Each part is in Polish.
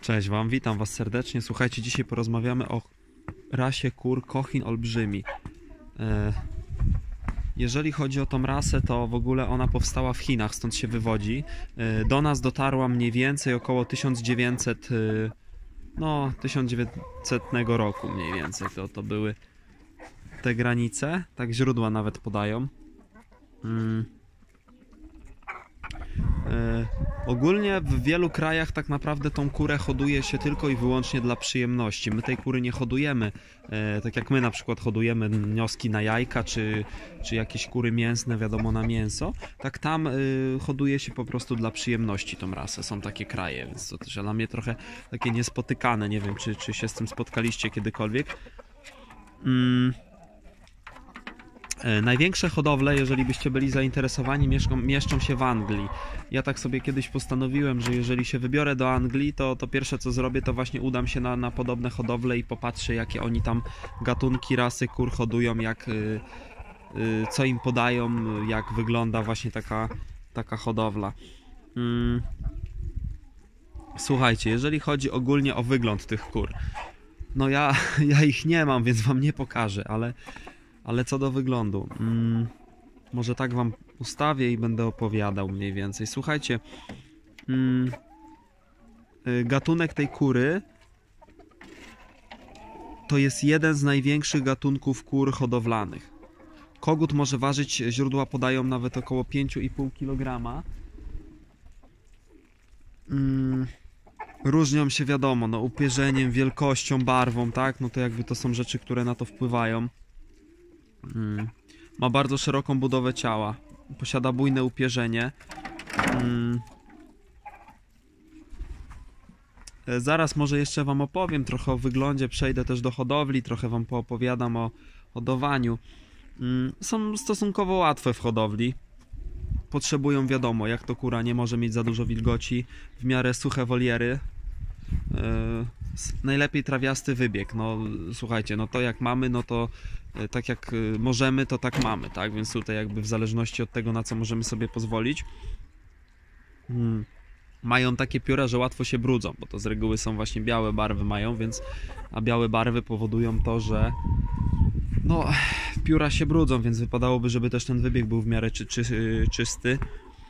Cześć Wam, witam Was serdecznie. Słuchajcie, dzisiaj porozmawiamy o rasie kur Cochin olbrzymi. Jeżeli chodzi o tą rasę, to w ogóle ona powstała w Chinach, stąd się wywodzi. Do nas dotarła mniej więcej około 1900 roku mniej więcej. To były te granice, tak źródła nawet podają. Ogólnie w wielu krajach tak naprawdę tą kurę hoduje się tylko i wyłącznie dla przyjemności. My tej kury nie hodujemy, tak jak my na przykład hodujemy wnioski na jajka, czy jakieś kury mięsne, wiadomo, na mięso. Tak tam hoduje się po prostu dla przyjemności tą rasę. Są takie kraje, więc to też dla mnie trochę takie niespotykane. Nie wiem, czy się z tym spotkaliście kiedykolwiek. Największe hodowle, jeżeli byście byli zainteresowani, mieszczą się w Anglii. Ja tak sobie kiedyś postanowiłem, że jeżeli się wybiorę do Anglii, to pierwsze co zrobię, to właśnie udam się na podobne hodowle i popatrzę, jakie oni tam gatunki, rasy kur hodują, co im podają, jak wygląda właśnie taka hodowla. Słuchajcie, jeżeli chodzi ogólnie o wygląd tych kur, no ja ich nie mam, więc wam nie pokażę, ale co do wyglądu, może tak wam ustawię i będę opowiadał mniej więcej. Słuchajcie, gatunek tej kury to jest jeden z największych gatunków kur hodowlanych. Kogut może ważyć, źródła podają nawet około 5,5 kg. Różnią się, wiadomo, no, upierzeniem, wielkością, barwą, tak? No to jakby to są rzeczy, które na to wpływają. Ma bardzo szeroką budowę ciała. Posiada bujne upierzenie. Zaraz może jeszcze wam opowiem trochę o wyglądzie. Przejdę też do hodowli. Trochę wam poopowiadam o hodowaniu. Są stosunkowo łatwe w hodowli. Potrzebują, wiadomo, jak to kura nie może mieć za dużo wilgoci, w miarę suche woliery. Najlepiej trawiasty wybieg. No słuchajcie, no to jak mamy, no to tak jak możemy, to tak mamy, tak? Więc tutaj jakby w zależności od tego, na co możemy sobie pozwolić. Mają takie pióra, że łatwo się brudzą, bo to z reguły są właśnie białe barwy mają, więc a białe barwy powodują to, że no pióra się brudzą, więc wypadałoby, żeby też ten wybieg był w miarę czysty.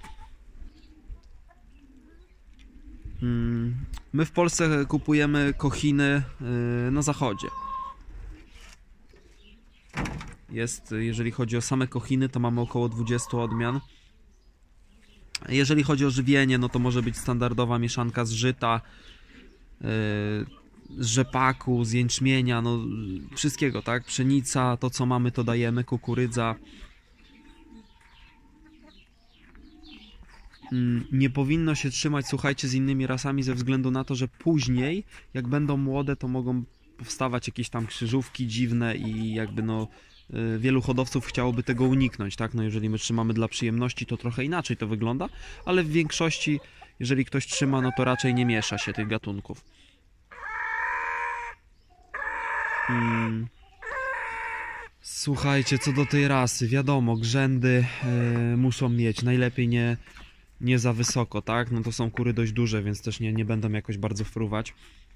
My w Polsce kupujemy kochiny na zachodzie. Jeżeli chodzi o same kochiny, to mamy około 20 odmian. Jeżeli chodzi o żywienie, no to może być standardowa mieszanka z żyta, z rzepaku, z jęczmienia, no wszystkiego, tak? Pszenica, to co mamy, to dajemy, kukurydza. Nie powinno się trzymać, słuchajcie, z innymi rasami ze względu na to, że później, jak będą młode, to mogą powstawać jakieś tam krzyżówki dziwne i jakby no wielu hodowców chciałoby tego uniknąć, tak? No jeżeli my trzymamy dla przyjemności, to trochę inaczej to wygląda, ale w większości, jeżeli ktoś trzyma, no to raczej nie miesza się tych gatunków. Słuchajcie, co do tej rasy, wiadomo, grzędy muszą mieć, najlepiej nie za wysoko, tak? No to są kury dość duże, więc też nie będą jakoś bardzo fruwać.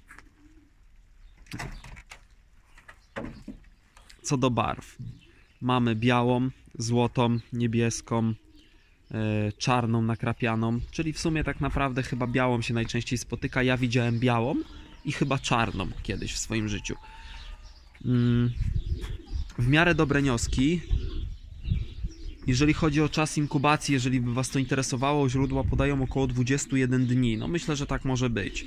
Co do barw, mamy białą, złotą, niebieską, czarną, nakrapianą, czyli w sumie tak naprawdę chyba białą się najczęściej spotyka. Ja widziałem białą i chyba czarną kiedyś w swoim życiu. W miarę dobre wnioski. Jeżeli chodzi o czas inkubacji, jeżeli by was to interesowało, źródła podają około 21 dni. No myślę, że tak może być.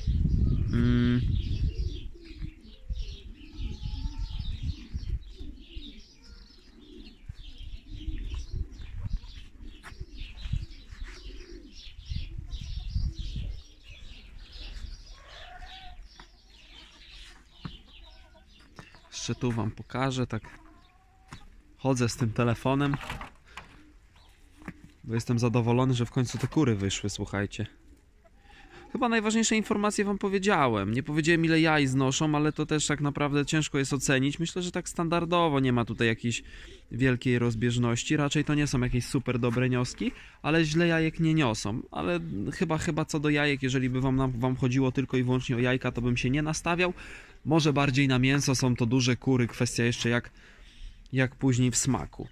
Jeszcze tu wam pokażę, tak chodzę z tym telefonem, bo jestem zadowolony, że w końcu te kury wyszły, słuchajcie. Chyba najważniejsze informacje wam powiedziałem. Nie powiedziałem, ile jaj znoszą, ale to też tak naprawdę ciężko jest ocenić. Myślę, że tak standardowo, nie ma tutaj jakiejś wielkiej rozbieżności. Raczej to nie są jakieś super dobre wnioski, ale źle jajek nie niosą. Ale chyba co do jajek, jeżeli by wam chodziło tylko i wyłącznie o jajka, to bym się nie nastawiał. Może bardziej na mięso, są to duże kury, kwestia jeszcze jak później w smaku.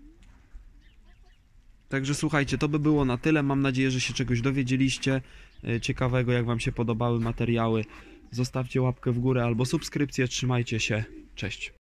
Także słuchajcie, to by było na tyle. Mam nadzieję, że się czegoś dowiedzieliście ciekawego. Jak wam się podobały materiały, zostawcie łapkę w górę albo subskrypcję. Trzymajcie się. Cześć.